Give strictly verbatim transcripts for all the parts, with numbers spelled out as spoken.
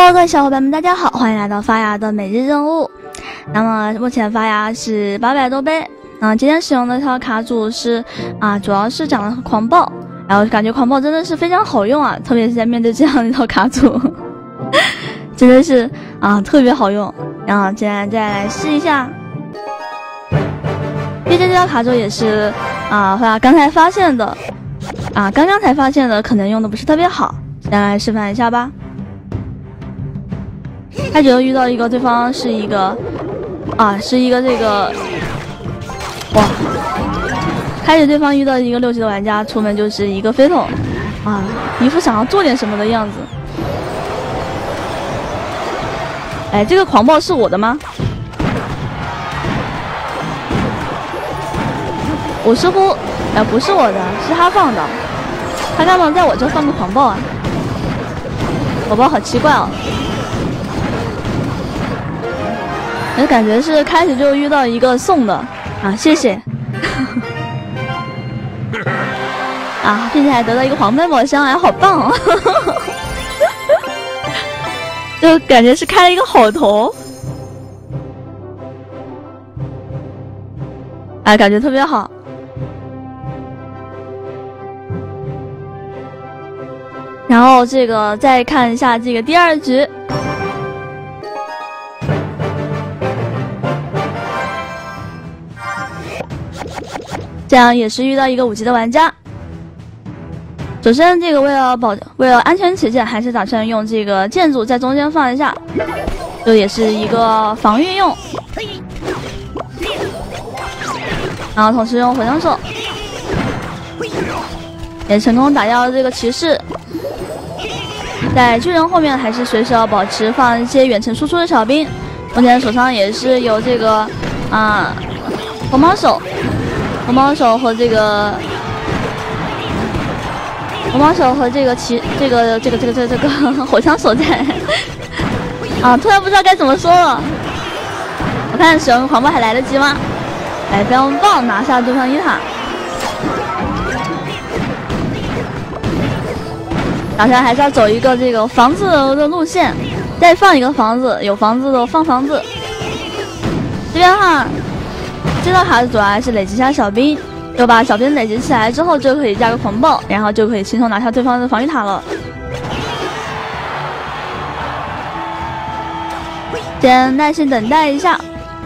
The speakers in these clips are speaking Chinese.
Hello， 各位小伙伴们，大家好，欢迎来到发芽的每日任务。那么目前发芽是八百多倍，啊、呃，今天使用的套卡组是啊，主要是讲了狂暴，然后感觉狂暴真的是非常好用啊，特别是在面对这样一套卡组，真的是啊特别好用。然后今天再来试一下，毕竟这套卡组也是啊，发芽刚才发现的，啊，刚刚才发现的，可能用的不是特别好，先来示范一下吧。开始又遇到一个对方是一个啊是一个这个哇，开始对方遇到一个六级的玩家，出门就是一个飞桶啊，一副想要做点什么的样子。哎，这个狂暴是我的吗？我似乎哎不是我的，是他放的，他干嘛在我这放个狂暴啊？宝宝好奇怪哦。我感觉是开始就遇到一个送的啊，谢谢啊，并且还得到一个黄牌宝箱，哎，好棒哦！就感觉是开了一个好头，哎，感觉特别好。然后这个再看一下这个第二局。这样也是遇到一个五级的玩家。首先，这个为了保为了安全起见，还是打算用这个建筑在中间放一下，这也是一个防御用。然后同时用火枪手，也成功打掉了这个骑士。在巨人后面，还是随时要保持放一些远程输出的小兵。目前手上也是有这个啊红毛手。红毛手和这个红毛手和这个骑这个这个这个这个这个火枪手在啊，突然不知道该怎么说了。我看使用狂暴还来得及吗？哎，非常棒，拿下对方一塔。打算还是要走一个这个房子的路线，再放一个房子，有房子的放房子。这边哈。这套卡主要还是累积一下小兵，就把小兵累积起来之后，就可以加个狂暴，然后就可以轻松拿下对方的防御塔了。先耐心等待一下。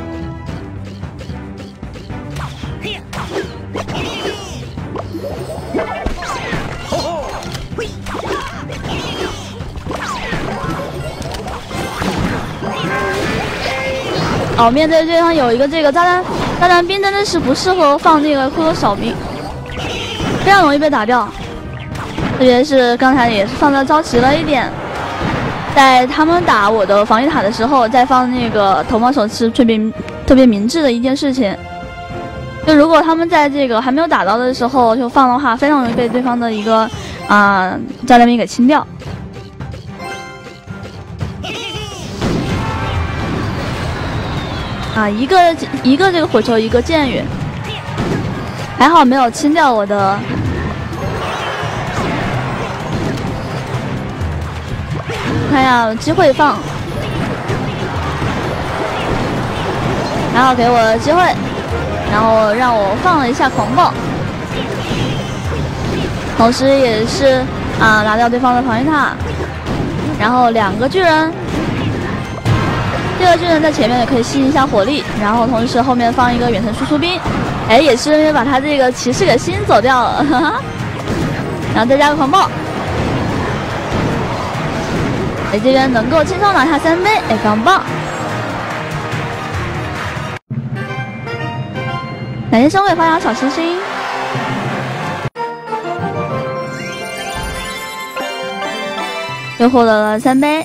哦，面对对方有一个这个炸弹炸弹兵，真的是不适合放这个骷髅小兵，非常容易被打掉。特别是刚才也是放的着急了一点，在他们打我的防御塔的时候，再放那个头毛手是特别特别明智的一件事情。就如果他们在这个还没有打到的时候就放的话，非常容易被对方的一个啊、呃、炸弹兵给清掉。啊，一个一个这个火球，一个箭雨，还好没有清掉我的。看一下有机会放，然后给我机会，然后让我放了一下狂暴，同时也是啊拿掉对方的防御塔，然后两个巨人。这个巨人在前面也可以吸引一下火力，然后同时后面放一个远程输出兵，哎，也是把他这个骑士给吸引走掉了，哈哈。然后再加个狂暴，哎，这边能够轻松拿下三杯，哎，非常棒。感谢生鬼发芽小星星，又获得了三杯。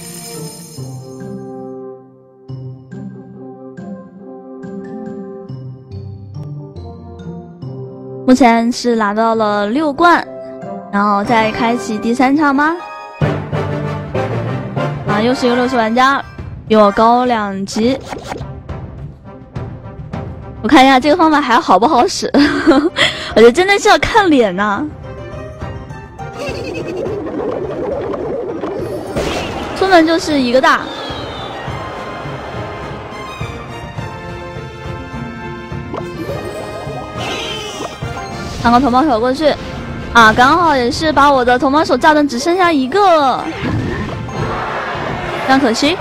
目前是拿到了六冠，然后再开启第三场吗？啊，又是一个六级玩家，比我高两级。我看一下这个方法还好不好使，我觉得真的是要看脸呐、啊。出门本就是一个大。拿个头毛手过去，啊，刚好也是把我的头毛手炸的只剩下一个了，非常可惜。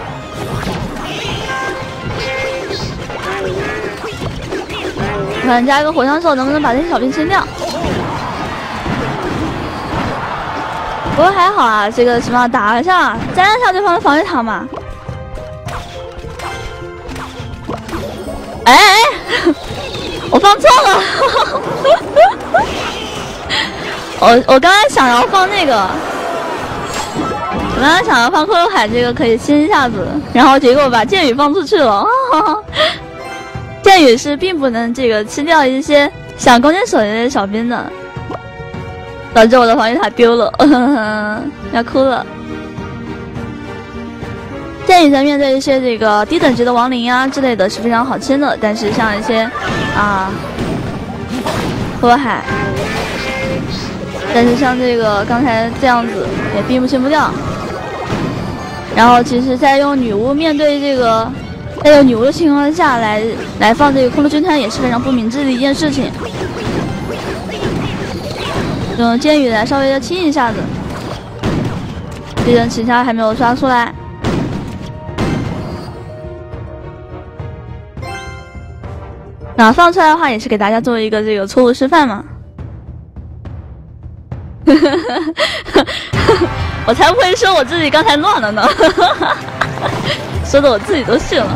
我看加一个火枪手能不能把这些小兵清掉？不过还好啊，这个起码打一下，粘一下对方的防御塔嘛。哎哎，我放错了。我我刚才想要放那个，我刚才想要放骷髅海这个可以清一下子，然后结果把剑雨放出去了。剑雨是并不能这个吃掉一些想弓箭手的这些小兵的。导致我的防御塔丢了，呵呵要哭了。剑雨在面对一些这个低等级的亡灵啊之类的是非常好清的，但是像一些啊骷髅海，但是像这个刚才这样子也并不清不掉。然后其实在用女巫面对这个在用女巫的情况下来来放这个空路军团也是非常不明智的一件事情。用剑雨来稍微的清一下子，敌人其他还没有刷出来。那放出来的话，也是给大家做一个这个错误示范嘛。我才不会说我自己刚才乱了呢，说的我自己都信了。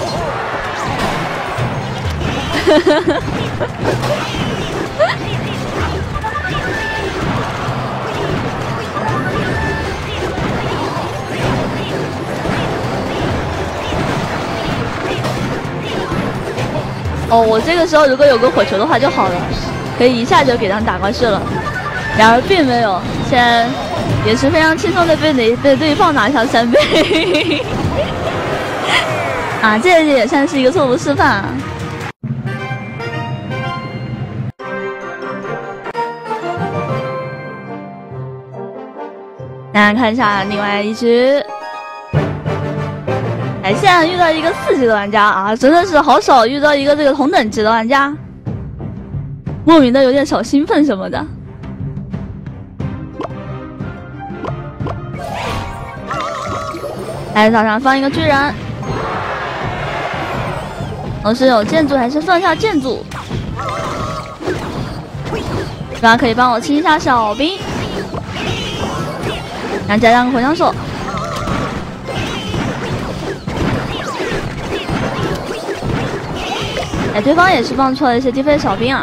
哦，我这个时候如果有个火球的话就好了，可以一下就给他打过去了。然而并没有，现在也是非常轻松的被哪被对方拿下三倍。啊，这也算是一个错误示范啊。大家看一下另外一局。哎，现在遇到一个四级的玩家啊，真的是好少遇到一个这个同等级的玩家，莫名的有点小兴奋什么的。来，早上放一个巨人，同时有建筑还是放下建筑，大家可以帮我清一下小兵，然后加上个火枪手。哎，对方也是放出了一些低飞小兵啊。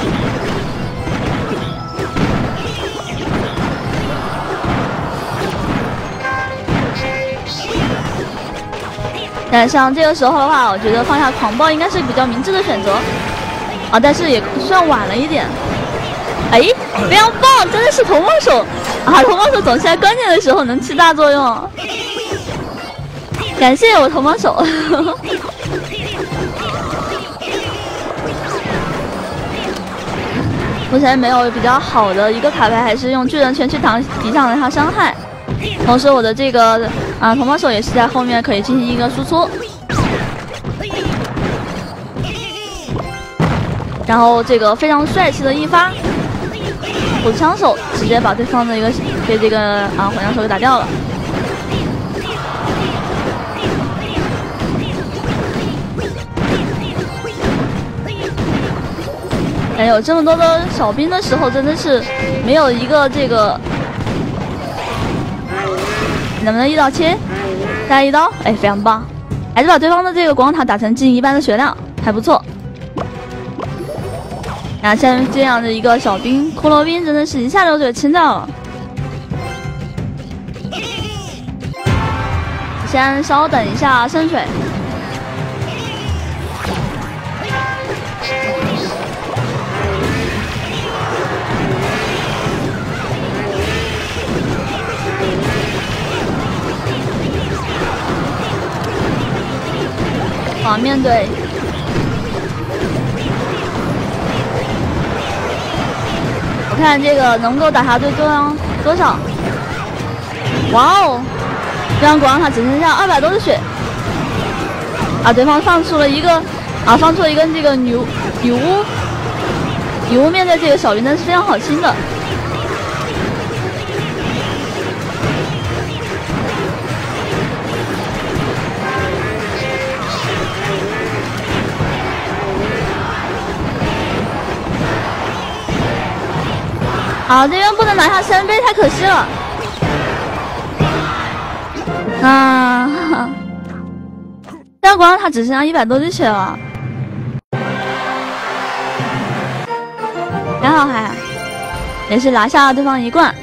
但像这个时候的话，我觉得放下狂暴应该是比较明智的选择啊，但是也算晚了一点。哎，非常棒，真的是头毛手啊！头毛手总是在关键的时候能起大作用，感谢我头毛手。目前没有比较好的一个卡牌，还是用巨人拳去挡抵挡了他伤害。同时我的这个啊头毛手也是在后面可以进行一个输出，然后这个非常帅气的一发火枪手直接把对方的一个被这个啊火枪手给打掉了。哎，有这么多的小兵的时候，真的是没有一个这个，能不能一刀切？再一刀，哎，非常棒，还是把对方的这个广塔打成近一半的血量，还不错。然后像这样的一个小兵骷髅兵，真的是一下就给清掉了。先稍等一下深水。好，面对我看这个能够打下对对方多少？哇哦， 对方果然他只剩下二百多的血，啊，对方放出了一个啊，放出了一个这个女女巫，女巫面对这个小云灯是非常好清的。好，这边不能拿下三杯，太可惜了。啊，但果然他只剩下一百多滴血了，还好还好，也是拿下了对方一冠。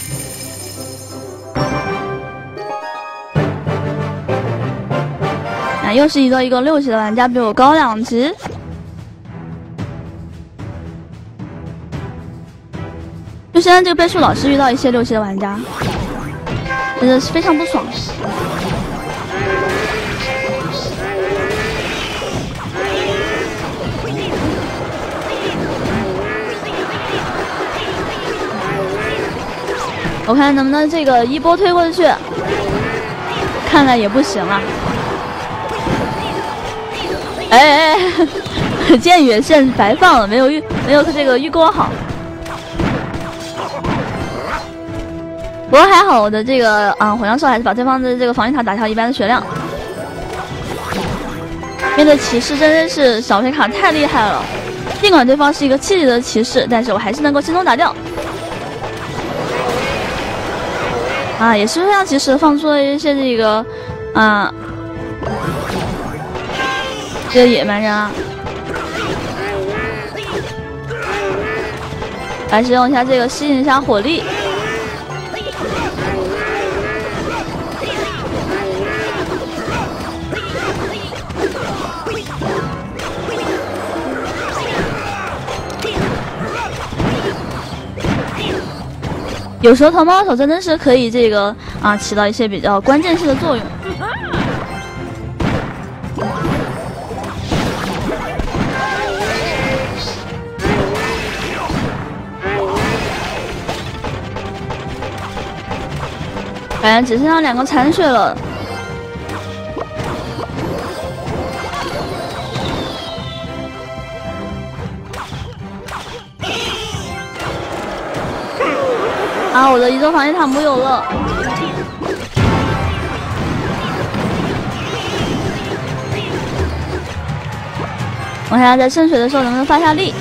啊，又是一个一个六级的玩家，比我高两级。就现在这个倍数老是遇到一些六级的玩家，真的是非常不爽。我看能不能这个一波推过去，看来也不行了。哎哎哎，箭远线白放了，没有预没有这个预锅好。不过还好，我的这个啊、嗯、火枪手还是把对方的这个防御塔打掉一半的血量。面对骑士真的是小皮卡太厉害了，尽管对方是一个七级的骑士，但是我还是能够轻松打掉。啊，也是非常及时放出了一些这个啊这个野蛮人啊，来使用一下这个吸引一下火力。有时候逃猫手真的是可以这个啊起到一些比较关键性的作用。感觉只剩下两个残血了。啊！我的移动防御塔木有了，我看他在渗水的时候能不能发下力。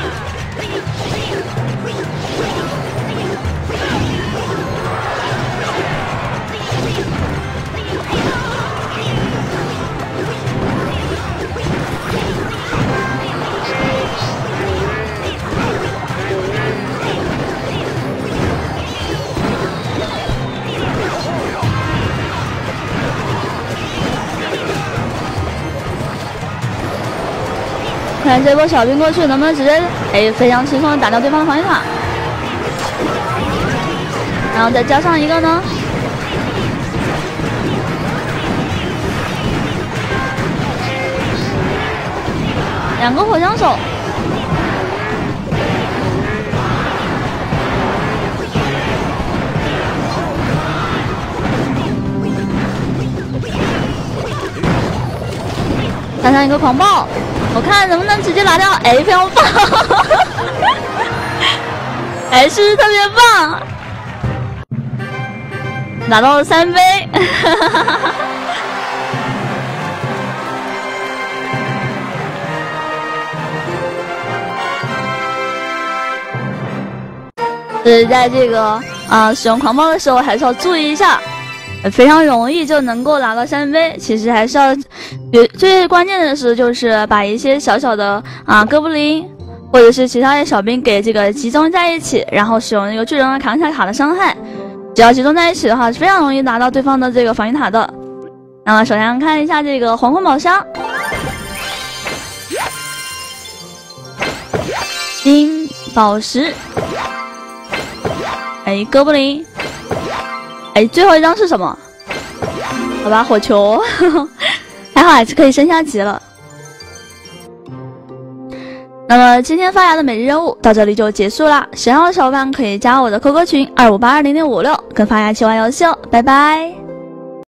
看这波小兵过去能不能直接哎非常轻松的打掉对方的防御塔，然后再加上一个呢，两个火枪手。加上一个狂暴，我看能不能直接拿掉。哎，非常棒，哎，是特别棒，拿到了三杯。所以在这个啊、呃、使用狂暴的时候，还是要注意一下。非常容易就能够拿到三杯，其实还是要最最关键的是，就是把一些小小的啊哥布林或者是其他的小兵给这个集中在一起，然后使用那个巨人来扛下卡的伤害。只要集中在一起的话，是非常容易拿到对方的这个防御塔的。那么首先看一下这个黄昏宝箱，金宝石，哎，哥布林。哎，最后一张是什么？好吧，火球，呵呵还好还是可以升下级了。那么今天发芽的每日任务到这里就结束啦。喜欢我的小伙伴可以加我的 Q Q 群二五八二零零五六，跟发芽一起玩游戏哦。拜拜。